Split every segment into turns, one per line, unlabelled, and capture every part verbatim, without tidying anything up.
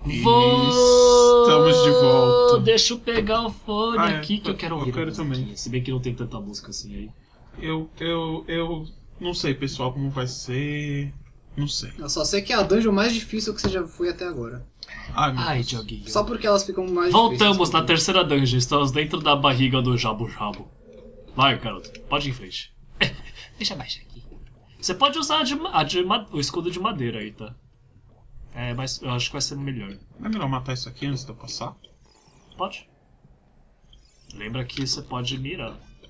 Vou...
Estamos de volta.
Deixa eu pegar o fone
Ah, é,
aqui que eu quero ouvir.
Eu quero
a
também.
musiquinha, se bem que não tem tanta música assim aí.
Eu, eu, eu não sei, pessoal, como vai ser. Não sei.
Eu só sei que é a dungeon mais difícil que você já foi até agora.
Ai, meu
Ai,
Deus.
Dioguinho.
Só porque elas ficam mais
Voltamos
difíceis.
na terceira dungeon. Estamos dentro da barriga do Jabu Jabu. Vai, garoto. Pode ir em frente. Deixa abaixo aqui. Você pode usar a de, a de, o escudo de madeira aí, tá? É, mas eu acho que vai ser melhor.
Não é melhor matar isso aqui antes de eu passar?
Pode. Lembra que você pode mirar.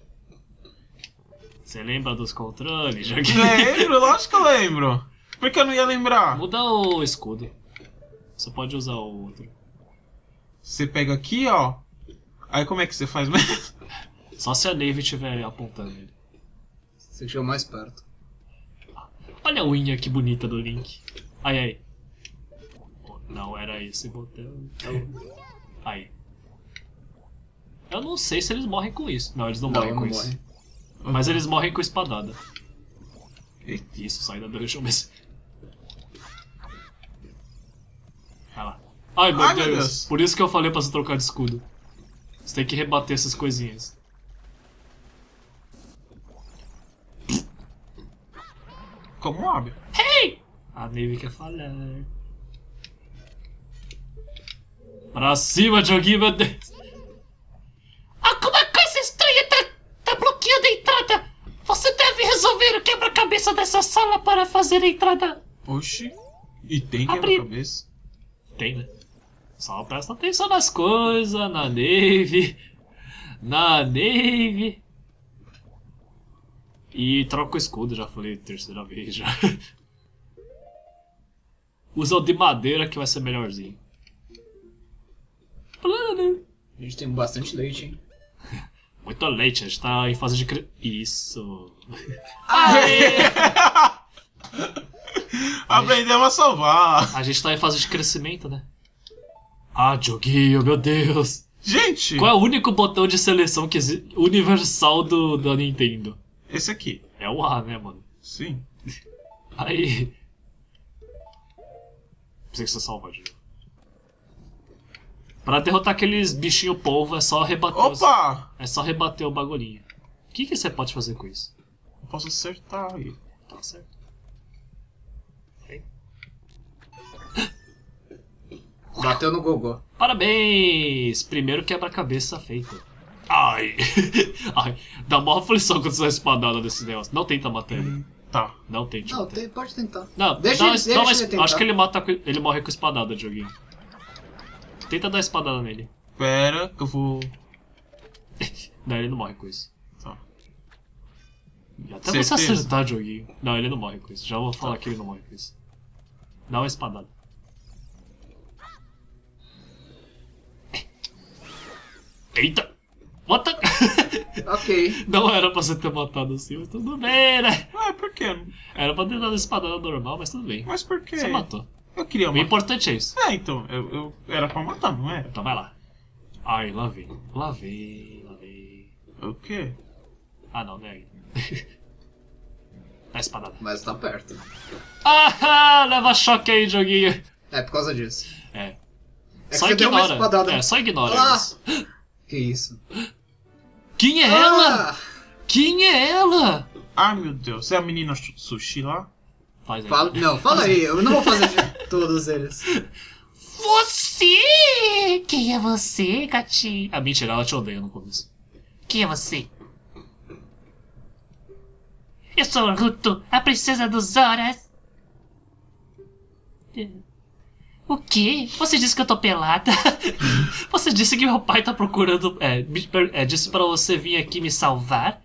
Você lembra dos controles, Dioguinho?
Lembro, lógico que eu lembro. Por que eu não ia lembrar?
Muda o escudo. Você pode usar o outro.
Você pega aqui, ó. Aí como é que você faz mesmo?
Só se a Navy estiver apontando ele.
Você chegou mais perto.
Olha a unha que bonita do Link. Ai, ai. Não era esse botão. Aí. Eu não sei se eles morrem com isso. Não, eles não,
Não,
morrem
não
com
morre.
isso. Mas eles morrem com espadada.
Eita.
Isso, sai da dungeon mesmo. Olha lá. Ai, meu,
Ai,
Deus.
meu Deus.
Por isso que eu falei pra você trocar de escudo. Você tem que rebater essas coisinhas.
Como abre?
Hey! A Navy quer falar. Pra cima, Dioguinho, meu Deus. Alguma coisa estranha tá, tá bloqueando a entrada. Você deve resolver o quebra-cabeça dessa sala para fazer a entrada.
Oxi. E tem
Abre.
quebra-cabeça?
Tem, né? Só presta atenção nas coisas, na Navy. Na Navy. E troca o escudo, já falei terceira vez já. Usa o de madeira que vai ser melhorzinho.
A gente tem bastante leite, hein?
Muito leite, a gente tá em fase de cre... Isso. Aê!
Aprendemos a salvar.
A gente tá em fase de crescimento, né? Ah, Dioguinho, meu Deus.
Gente,
Qual é o único botão de seleção que existe universal do, da Nintendo?
esse aqui.
É o A, né, mano?
Sim.
Aí... Precisa que você salva, Diogo. Pra derrotar aqueles bichinhos polvo é só rebater os...
Opa!
É só rebater o bagulhinho. O que, que você pode fazer com isso?
Eu posso acertar aí.
Tá certo.
Bateu no gogó.
Parabéns! Primeiro quebra-cabeça feito. Ai! Ai, dá uma aflição quando você dá espadada nesse negócio. Não tenta matar ele.
Tá.
Não tente
Não,
matar
tem,
ele.
pode tentar.
Não,
Deixa
dá uma,
ele-
dá uma
deixa
es-
ele tentar.
acho que ele mata com- ele morre com espadada, Dioguinho. Tenta dar espadada nele.
Pera, que eu vou.
Não, ele não morre com isso.
Tá.
E até você
Certeza?
acertar, Dioguinho. Não, ele não morre com isso. Já vou falar que ele não morre com isso. Dá uma espadada. Eita! What the...
Ok.
Não era pra você ter matado assim, mas tudo bem, né?
Ué, por quê?
Era pra ter dado espadada normal, mas tudo bem.
Mas por quê?
Você matou.
Eu queria
O
matar.
importante é isso.
É, então, eu, eu era pra matar, não era?
Então vai lá. Ai, lá vem. Lá vem, lá vem.
O quê?
Ah, não, não é ainda. Dá espadada.
Mas tá perto.
Ah, leva choque aí, joguinho.
É por causa disso.
É.
É que
Só
você deu uma
ignora.
espadada.
É, só ignora
Ah!
isso.
Que isso?
Quem é ela?
Ah!
Quem é ela?
Ah, meu Deus. É a menina su- sushi lá?
Faz aí.
Fala, não, fala aí. Eu não vou fazer de todos eles.
Você! Quem é você, gatinho? Ah, mentira, ela te odeia no começo. Quem é você? Eu sou Ruto, a princesa dos Horas. O quê? Você disse que eu tô pelada? Você disse que meu pai tá procurando... É, me per- é, disse pra você vir aqui me salvar?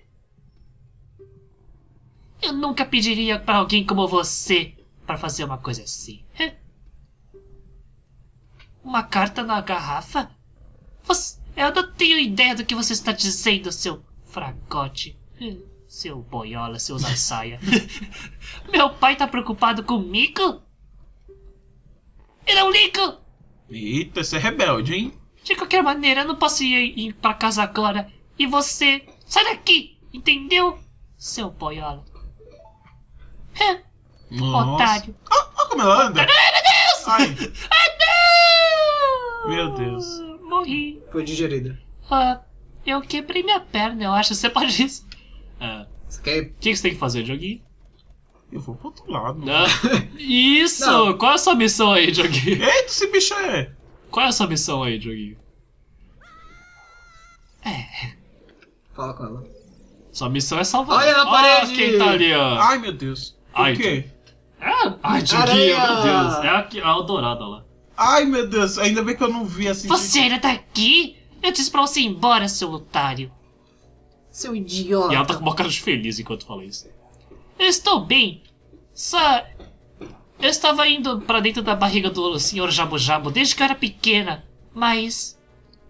Eu nunca pediria pra alguém como você pra fazer uma coisa assim. Uma carta na garrafa? Você... Eu não tenho ideia do que você está dizendo, seu fracote. Seu boiola, seu usa saia. Meu pai tá preocupado comigo? Ele é um lico!
Eita, você é rebelde, hein?
De qualquer maneira, eu não posso ir, ir pra casa agora. E você... Sai daqui! Entendeu? Seu boiola.
Nossa.
Otário.
Ah, ah, como ela anda?
Ai, meu Deus!
Ai.
Ah,
Meu Deus.
Morri.
Foi digerida.
Ah, eu quebrei minha perna, eu acho. Você pode isso. Ah,
Você quer...
o que que você tem que fazer, Joguinho?
Eu vou pro outro lado.
Ah, isso!
Não.
Qual é a sua missão aí, Joguinho?
Eita, esse bicho é.
Qual é a sua missão aí, Joguinho?
Fala com ela.
Sua missão é salvar.
Olha na
Ó,
parede!
quem tá ali, ó.
Ai, meu Deus. Por
Ai,
quê?
Ah, ai, Joguinho,
Aranha!
meu Deus. É aqui, a Eldorado lá.
Ai, meu Deus. Ainda bem que eu não vi assim.
Você ainda tá aqui? Eu disse pra você ir embora, seu otário.
Seu idiota.
E ela tá com uma cara de feliz enquanto fala isso. Eu estou bem. Só... Eu estava indo pra dentro da barriga do senhor Jabu Jabu desde que eu era pequena. Mas...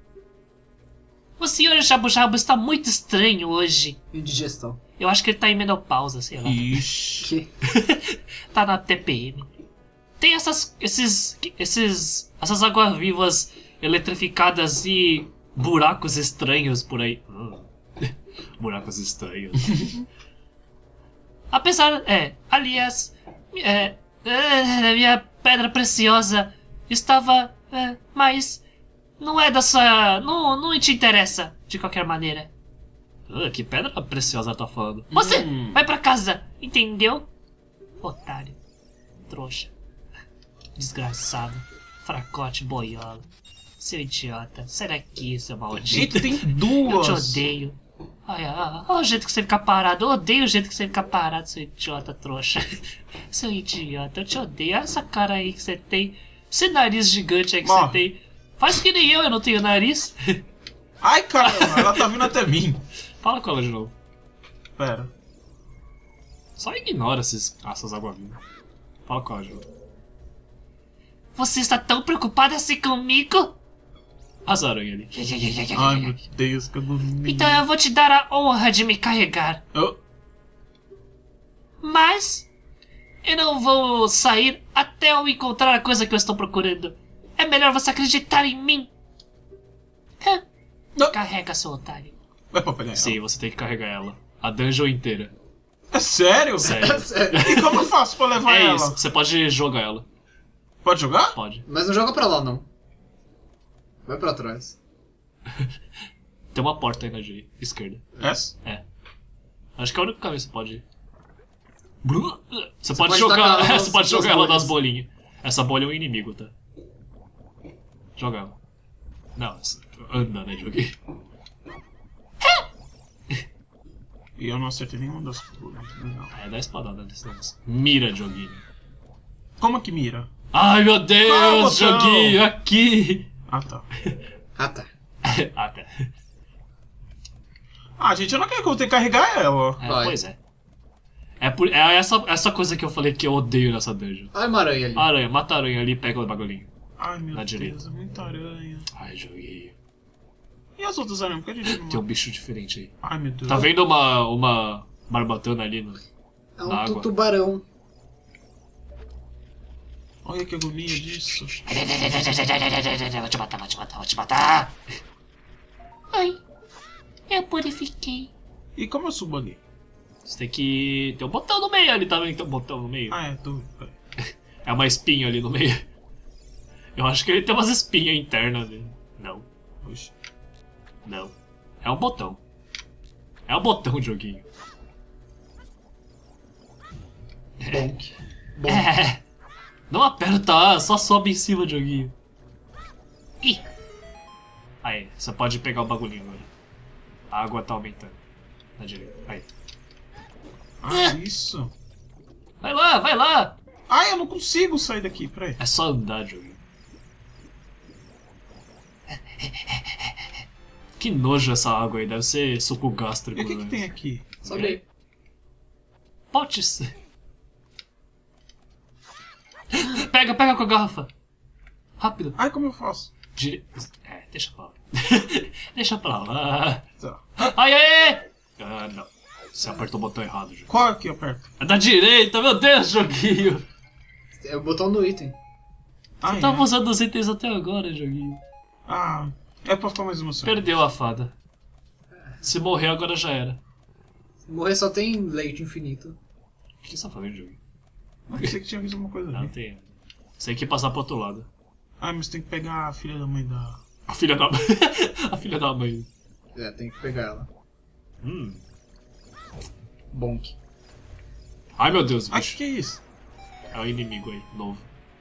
O senhor Jabu Jabu está muito estranho hoje.
Indigestão.
Eu acho que ele tá em menopausa, sei lá.
Ixi.
Que?
Tá na T P M. Tem essas... Esses... Esses... Essas águas-vivas eletrificadas e... Buracos estranhos por aí. Hum. Buracos estranhos. Apesar... É... Aliás... É... é, minha pedra preciosa estava... É, mas... Não é dessa... Não, não te interessa, de qualquer maneira. Ah, que pedra preciosa ela tá falando? Você!
Hum.
Vai pra casa! Entendeu? Otário. Trouxa. Desgraçado. Fracote boiola. Seu idiota. Sai daqui, seu maldito.
Eita, tem
Eu te
duas.
odeio. Ai, ai, olha o jeito que você fica parado. Eu odeio o jeito que você fica parado, seu idiota trouxa. Seu idiota, eu te odeio. Olha essa cara aí que você tem. Esse nariz gigante aí que
Morre.
você tem. Faz que nem eu, eu não tenho nariz.
Ai, caramba, ela tá vindo até mim.
Fala com ela de novo.
Pera.
Só ignora esses, essas águas-vivas. Fala com ela de novo. Você está tão preocupado assim comigo? As aranhas ali.
Ai, meu Deus, que eu não...
Então eu vou te dar a honra de me carregar.
Oh,
Mas eu não vou sair até eu encontrar a coisa que eu estou procurando. É melhor você acreditar em mim. Hã?
não.
Carrega, seu otário.
Vai pra pegar ela.
Sim, você tem que carregar ela. A dungeon inteira.
É sério?
Sério.
Sério.
E como eu faço pra levar
É
ela?
isso, você pode jogar ela.
Pode jogar?
Pode.
Mas não joga pra lá, não. Vai pra trás.
Tem uma porta aí na direita, esquerda.
Essa?
É. Acho que é o único caminho que você pode ir. Você,
pode
pode jogar,
tacar ela
você pode
nas
jogar ela
bolhas.
nas bolinhas. Essa bolha é um inimigo, tá? Joga ela. Não, essa- anda, né, joguei.
E eu não acertei nenhuma das coisas. Legal.
É, dá espadada nesse negócio. Mira, joguinho.
Como que mira?
Ai, meu
Qual é o
Deus,
botão?
joguinho, aqui!
Ah, tá.
Ah, tá.
ah, tá.
Ah, gente, eu não quero que eu tenha que carregar ela.
É,
Vai.
pois é. É, por, é essa, essa coisa que eu falei que eu odeio nessa dungeon.
Olha uma aranha ali.
Aranha, mata a aranha ali e pega o bagulhinho.
Ai, meu
Na
Deus,
direita.
é muita aranha.
Ai, joguinho.
E as outras aranhas? Por que a gente não...
Tem um bicho diferente aí.
Ai, meu Deus.
Tá vendo uma, uma barbatana ali no...
É um
na
tu-
água?
tubarão.
Olha que agonia disso.
Vou te matar, vou te matar, vou te matar! Ai, eu purifiquei.
E como eu subo ali?
Você tem que... Tem um botão no meio ali, tá vendo que tem um botão no meio?
Ah, é, tô... Peraí.
É uma espinha ali no meio. Eu acho que ele tem umas espinhas internas dele. Não,
Oxi.
não. É um botão. É um botão, joguinho.
Bom. Bom.
É. Não aperta, só sobe em cima, joguinho. Ih. Aí, você pode pegar o bagulhinho agora. A água tá aumentando. Na direita. Aí.
Ah, isso.
Vai lá, vai lá!
Ai, eu não consigo sair daqui, peraí.
É só andar, joguinho. Que nojo essa água aí, deve ser suco gástrico.
E o que que
né?
tem aqui?
Sobe aí.
Potes. Pega, pega com a garrafa. Rápido.
Ai, como eu faço?
Dire... É, deixa pra lá. Deixa pra lá.
Tá.
Ai, ai, ai! Ah, não. Você apertou o botão errado, jogo.
Qual que eu aperto?
É da direita, meu Deus, joguinho.
É o botão do item.
Ah,
Você
é.
tava usando os itens até agora, joguinho.
Ah, é pra ficar mais emoção.
Perdeu a fada. Se morrer, agora já era.
Se morrer só tem leite infinito.
O que você tá falando, joguinho?
Eu pensei que tinha visto alguma coisa
Não
ali.
tem. Você tem que passar pro outro lado.
Ah, mas tem que pegar a filha da mãe da...
A filha da mãe. A filha da mãe.
É, tem que pegar ela.
Hum.
Bonk.
Ai meu Deus,
Ai,
bicho.
que que é isso?
É o inimigo aí, novo.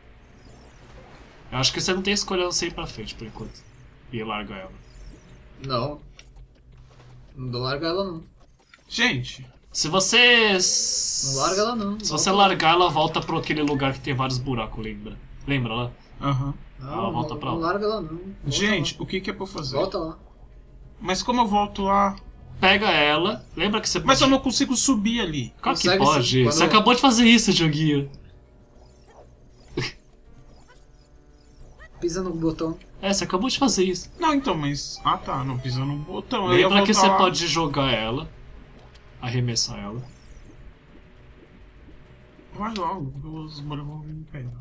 Eu acho que você não tem escolha a não ser ir pra frente por enquanto. E larga ela.
Não. Não dou larga ela não.
Gente,
Se você.
Não larga ela não.
Se você largar, ela volta pra aquele lugar que tem vários buracos, lembra? Lembra lá?
aham.
Não,
Ah, volta
não,
pra
não
lá.
larga ela não. Volta
Gente,
lá.
o que que é pra eu fazer?
Volta lá.
Mas como eu volto lá?
Pega ela. Lembra que você
Mas eu não consigo subir ali.
Claro que
Consegue
pode.
sim, quando-
Você acabou de fazer isso, joguinho.
Pisa no botão.
É, você acabou de fazer isso.
Não, então, mas... Ah, tá, não pisa no botão. Eu ia
Lembra que
voltar
você
lá.
pode jogar ela. Arremessar ela.
Vai logo, os bolhas vão vir me pegar.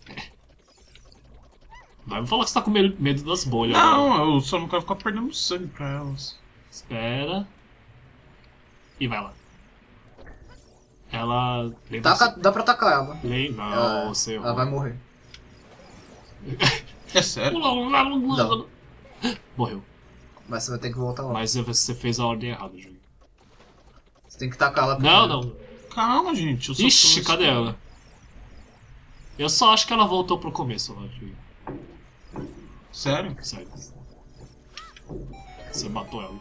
Vai me falar que você tá com medo medo das bolhas. agora.
Não, eu só não quero ficar perdendo sangue pra elas.
Espera. E vai lá. Ela. Lembra
Taca, dá pra tacar ela.
Lem- Não,
Ela,
você
ela vai morrer.
É sério?
Não.
Morreu.
Mas você vai ter que voltar lá.
Mas você fez a ordem errada, Júlio.
Você tem que tacar ela
Não,
primeiro.
não.
Calma, gente. Eu só
Ixi,
tô-
cadê ela? Eu só acho que ela voltou pro começo lá, Júlio.
Sério?
Sério. Você matou ela.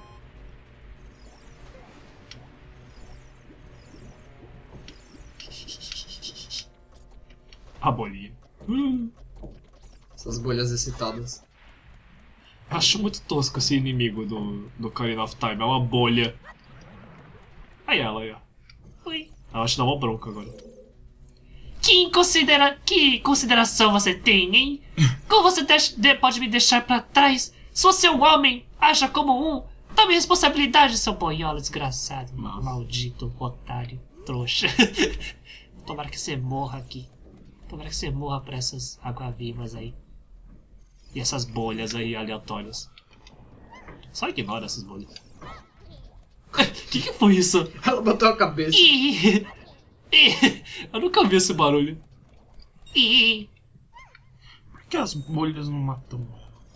A bolinha. Hum.
Essas bolhas excitadas.
Eu acho muito tosco esse inimigo do, do Ocarina of Time. É uma bolha. Aí ela, aí, ó.
Oi.
Ela te dá uma bronca agora.
Que, considera... que consideração você tem, hein? Como você deix- de- pode me deixar pra trás? Se você é um homem, aja como um. Tome responsabilidade, seu boiola desgraçado.
Nossa.
Maldito otário, trouxa. Tomara que você morra aqui. Tomara que você morra pra essas água-vivas aí. E essas bolhas aí aleatórias. Só ignora essas bolhas. O que, que foi isso?
Ela botou a cabeça.
Ih, ih,
Eu nunca vi esse barulho.
ih.
Por que as bolhas não matam?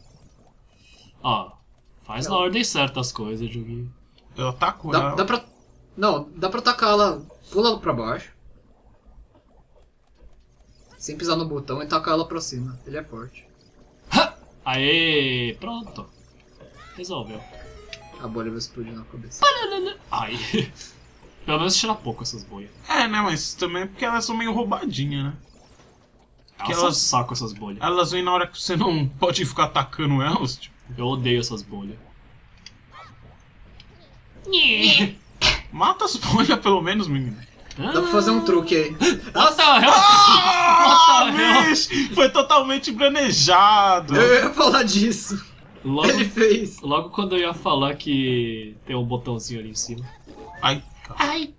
Ó, faz na ordem certa as coisas, Joguinho.
Eu ataco
Dá,
ela.
dá pra... Não, dá pra tacar ela. Pula pra baixo. Sem pisar no botão e tacar ela pra cima. Ele é forte.
Aê, pronto. Resolveu.
A bolha vai explodir na cabeça.
Ai. Pelo menos tira pouco essas bolhas.
É, né? Mas também é porque elas são meio roubadinhas, né?
Elas
Que
são
elas-
um saco essas bolhas.
Elas vêm na hora que você não pode ficar atacando elas. Tipo,
Eu odeio essas bolhas.
Ih.
mata as bolhas pelo menos, menino.
Dá pra fazer um truque aí.
What the hell?
Ah,
What the hell?
bicho! Foi totalmente planejado.
Eu ia falar disso.
Logo,
Ele fez.
logo quando eu ia falar que tem um botãozinho ali em cima.
Ai, cara.
Ai.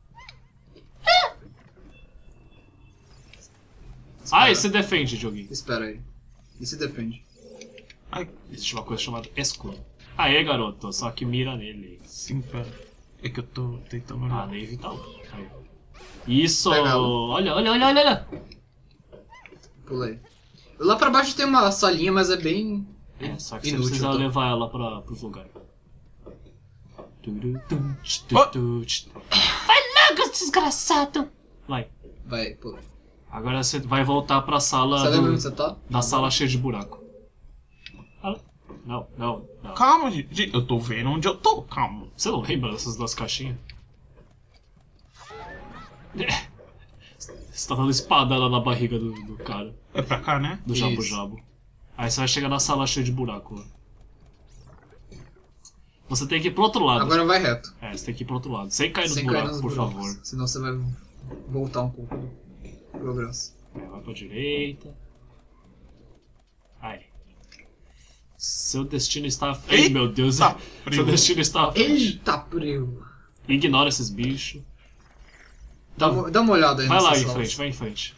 Ai, se defende, Joguinho.
Espera aí. E se defende.
Ai,
Existe uma coisa chamada escudo. Aê, garoto, só que mira nele.
sim, pera. É que eu tô tentando
Ah,
olhar.
Nave tá lá. Aí. Isso!
Pega ela.
Olha, olha, olha, olha, olha!
Pulei. Lá pra baixo tem uma salinha, mas é bem...
É, só que você
Inútil,
precisa
tô-
levar ela pra, pros lugares.
Vai logo, desgraçado.
Vai.
Vai, pulei.
Agora você vai voltar pra sala
Você lembra
do,
onde você tá?
da sala cheia de buraco. Ah, Não, não, não.
Calma, gente. Gente, eu tô vendo onde eu tô. Calma.
Você não lembra dessas duas caixinhas? Você tá dando espadada na barriga do, do cara,
É pra cá, né?
do
Isso.
jabu-jabu. Aí você vai chegar na sala cheia de buraco lá. Você tem que ir pro outro lado.
Agora vai reto.
É, você tem que ir pro outro lado. Sem cair nos
Sem cair
buracos,
nos
por
buracos.
favor.
Senão você vai voltar um pouco do progresso.
É, vai pra direita. Aí. Seu destino está... Ei,
Eita,
meu Deus. Seu
primo.
destino está à frente.
Eita, primo!
Ignora esses bichos.
Dá, uma- dá uma olhada aí
Vai lá
nessas
em
salas.
frente, vai em frente.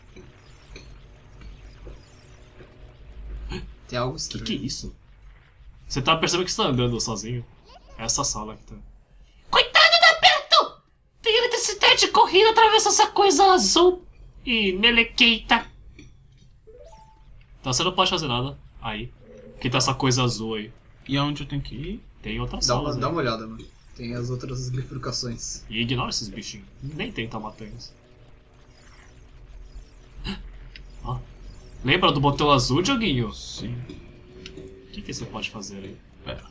Tem algo
Que
estranho.
que é isso? Você tá percebendo que você tá andando sozinho? É essa sala que tá...
Coitado da Beto! Tem eletricidade correndo, atravessa essa coisa azul. E melequeita.
Então você não pode fazer nada. Aí. Porque tem essa coisa azul aí.
E aonde eu tenho que ir?
Tem outras
Dá uma,
salas
dá
aí.
uma olhada, mano. Tem as outras bifurcações.
E ignora esses bichinhos. Nem tenta matar eles. Ó. Lembra do botão azul, Dioguinho?
Sim.
O que, que você pode fazer aí?
Pera.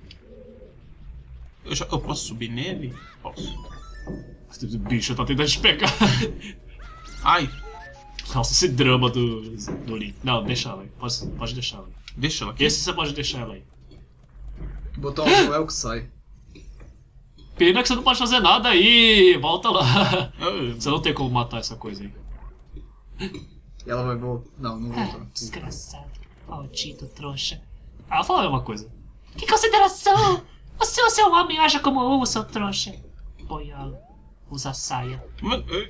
Eu, já, eu posso subir nele? Posso.
Esse bicho tá tentando te pegar.
Ai,
Nossa, esse drama do, do Link. Não, deixa ela aí. Pode, pode deixar ela aí.
deixa ela aqui.
Esse você pode deixar ela aí.
O botão azul é o que sai.
Pena que você não pode fazer nada aí. Volta lá.
Eu-
Você não tem como matar essa coisa aí.
E ela vai voltar. Não, não
Ah,
voltou.
desgraçado. Maldito trouxa.
Ela falou a mesma coisa.
Que consideração! Você, o seu homem, acha como um, seu trouxa. Boiola. Usa saia.
Mas, eh,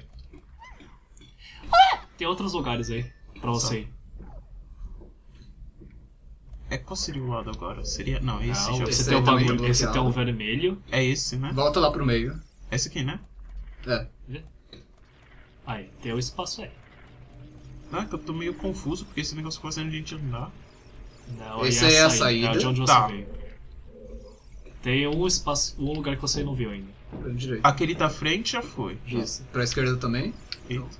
Tem outros lugares aí pra você ir.
é qual seria o lado agora? Seria. Não, esse
Não,
já.
esse
Esse
tem
aí
um
também
bagulho.
tá
Esse tem um
bloqueado.
vermelho.
É esse, né?
Volta lá pro meio.
Esse aqui, né?
É.
Aí, tem o espaço aí.
Ah, que eu tô meio confuso porque esse negócio fazendo a gente andar.
Não,
Esse
aí
aí é a
saída.
saída.
É de onde você
Tá.
veio. Tem um espaço, um lugar que você não viu ainda.
Pra direita.
Aquele da frente já foi.
Isso. Pra esquerda também.
Eita.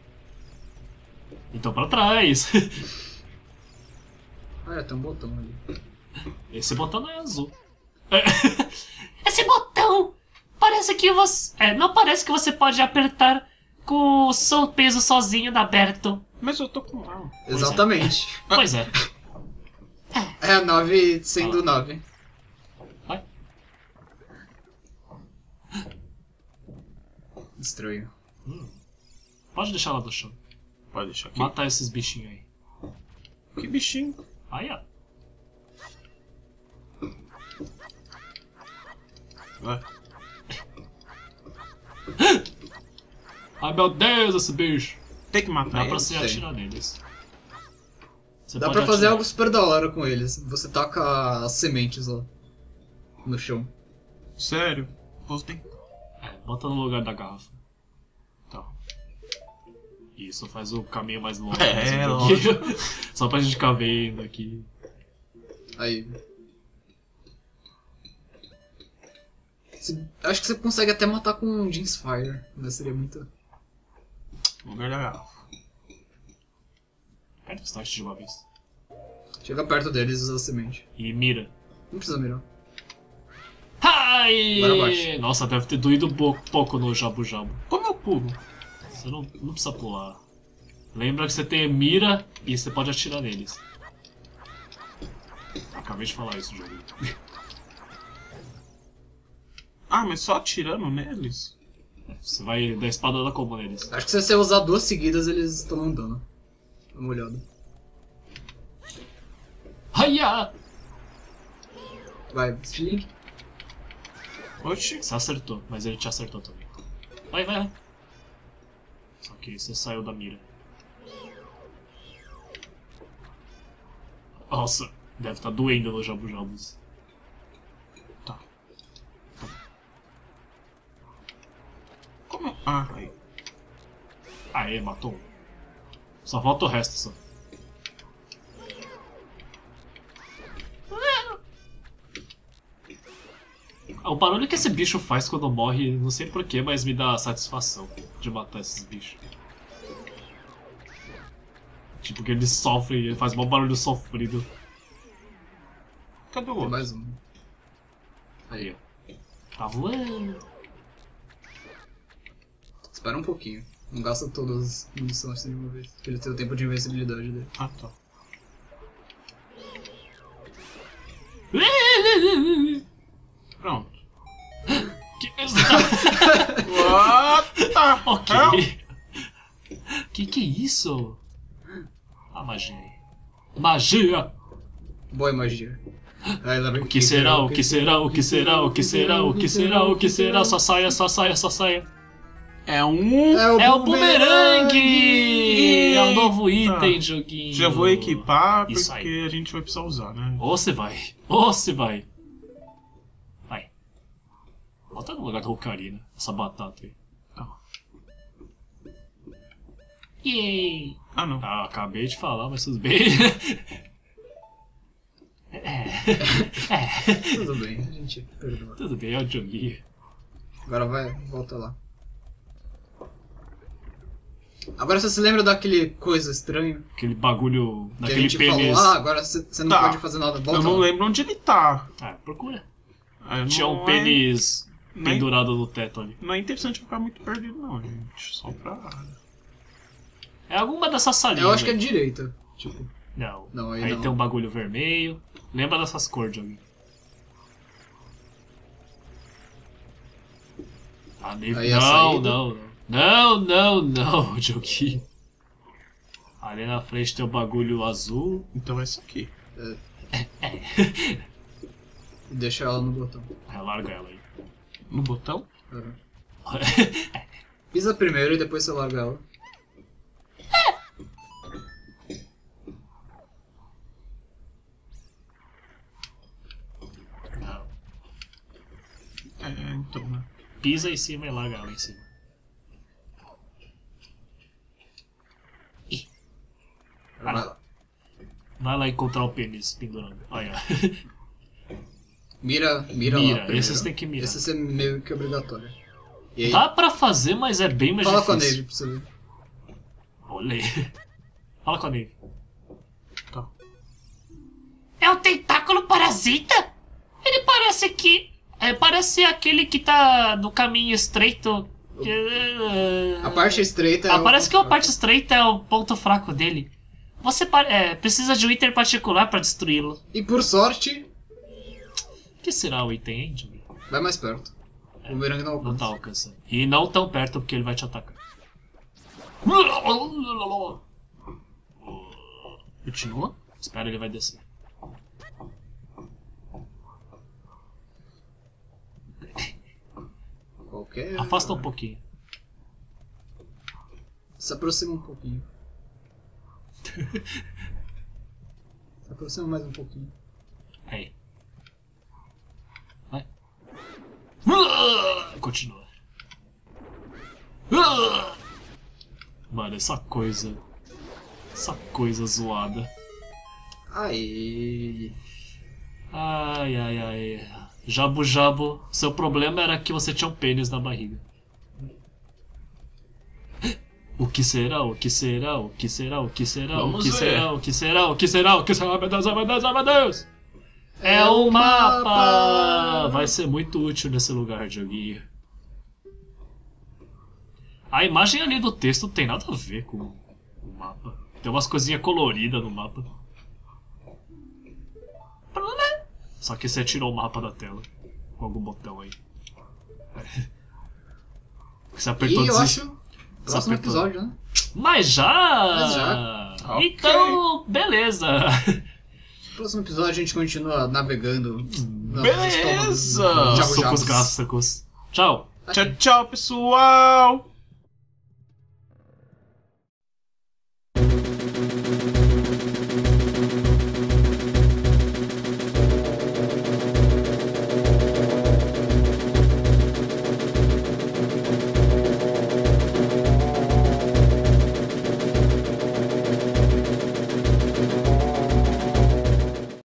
Então pra trás.
Ah, é, tem um botão ali.
Esse botão não é azul.
Esse botão! Parece que você. É, não parece que você pode apertar com o seu peso sozinho aberto.
Mas eu tô com ela.
Exatamente.
Pois é.
É a nave sendo nave.
Vai.
Estranho.
Pode deixar ela no chão.
Pode deixar aqui.
Matar esses bichinhos aí.
Que bichinho.
Aí, ó.
Vai.
Ai meu Deus, esse bicho.
Tem que matar
Dá
ele.
pra você
sei.
atirar neles. Você
Dá
pode
pra fazer
atirar.
algo super da hora com eles. Você taca as sementes lá. No chão.
Sério? Vou tentar.
É, bota no lugar da garrafa. Tá. Isso faz o caminho mais longo.
É,
mais um
lógico.
pouquinho. Só pra gente ficar vendo aqui.
Aí. Você- acho que você consegue até matar com um Jeans Fire, mas seria muito.
Lugar da garrafa.
Pega o start de uma vez.
Chega perto deles e usa a semente.
E mira.
Não precisa mirar.
Ai!
Agora bate.
Nossa, deve ter doído um pouco, pouco no Jabu Jabu.
Como eu pulo?
Você não, não precisa pular. Lembra que você tem mira e você pode atirar neles. Acabei de falar isso, jogo.
Ah, mas só atirando neles?
Você vai dar espada da como neles.
Acho que se você usar duas seguidas, eles tomam dano. Dá uma olhada.
Haia!
Vai, desligue.
Oxi.
Você acertou, mas ele te acertou também. Vai, vai, vai. Só que você saiu da mira. Nossa, deve estar doendo no Jabu Jabus.
Tá. Como? Ah, aí.
Aê, matou um. Só falta o resto, só. O barulho que esse bicho faz quando morre, não sei porquê, mas me dá satisfação de matar esses bichos. Tipo, que ele sofre, ele faz um barulho sofrido.
Cadê o
Tem
outro?
mais um.
Aí, ó. Tá voando.
Espera um pouquinho. Não gasta todas as munições de uma vez. Pra ele ter o tempo de invencibilidade dele.
Ah, tá. Pronto.
Que...
What the hell?
ok. Que que é isso? A magia aí. Magia!
Boa magia. Aí, lá vem
O que será, o que será, o que será, o que será, o que será, o que será? Só saia, só saia, só saia.
É um...
É o,
É o bumerangue! É o novo
Eita.
item, joguinho.
Já vou equipar
Isso
porque
aí.
a gente vai precisar usar, né?
Ou você vai, ou você vai. Vai. Bota no lugar da Ocarina, essa batata aí.
Tá.
Yay!
Ah, não.
Ah, acabei de falar, mas tudo bem.
É. É.
Tudo bem, a gente perdoa.
Tudo bem, é o joguinho.
Agora vai, volta lá. Agora você se lembra daquele coisa estranha
Aquele bagulho,
que a
daquele
gente
pênis.
falou? Ah, agora você você não
Tá.
pode fazer nada. Volta
Eu não
lá.
lembro onde ele tá.
Ah, procura.
Ah, eu
Tinha
não
um
é-
pênis
nem-
pendurado no teto ali.
Não é interessante ficar muito perdido, não, gente. Só pra.
É alguma dessas salinhas.
Eu acho que é
aí.
direita. Tipo,
Não.
não, aí,
Aí
não.
tem um bagulho vermelho. Lembra dessas cores, joguinho?
Ah, nem...
Aí a
Não,
saída.
não, não. Não, não, não, joguinho. Ali na frente tem o bagulho azul.
Então é isso aqui.
Deixa ela no botão.
Ah, larga ela aí.
No botão?
Pera. Pisa primeiro e depois você larga ela.
Não.
É, então, né?
Pisa em cima e larga ela em cima.
Vai lá.
Vai lá encontrar o pênis pendurando. Olha.
Mira, mira,
Mira,
lá primeiro.
esses tem que mirar.
Esse é meio que obrigatório. E aí,
Dá pra fazer, mas é bem mais
fala com a
difícil.
Nave pra você ver.
Olha aí. Fala com a Nave.
Tá.
É um tentáculo parasita? Ele parece que. É, parece aquele que tá no caminho estreito. É,
A parte estreita é
Ah,
o
parece que
ponto
a parte estreita é o ponto fraco dele. Você pa- é, precisa de um item particular pra destruí-lo.
fraco. E por sorte,
O que será o item, hein, Jimmy?
vai mais perto. O bumerangue não
Não tá
alcança.
alcançando. E não tão perto porque ele vai te atacar.
Continua?
Espera, ele vai descer.
Qualquer...
Afasta um pouquinho.
Se aproxima um pouquinho. Se aproxima mais um pouquinho.
Aí. Vai. Continua. Mano, essa coisa. Essa coisa zoada.
Aí.
Ai, ai, ai. Jabu Jabu, seu problema era que você tinha um pênis na barriga. O que será? O que será? O que será? O que será? O
Vamos
que
ver.
será? O que será? O que será? O que será? Meu Deus, meu Deus, meu Deus!
É o
Mapa! Vai ser muito útil nesse lugar, joguinho. A imagem ali do texto não tem nada a ver com o mapa. Tem umas coisinhas coloridas no mapa. Só que você tirou o mapa da tela. Com algum botão aí. Você apertou
E eu
desist...
acho. Próximo
apertou.
episódio, né?
Mas já!
Mas já.
Ok.
Então, beleza.
Próximo episódio a gente continua navegando. nos
Beleza!
estômagos de Jabu
Sucos
Jabus.
gástricos. Tchau.
Tchau, tchau, pessoal!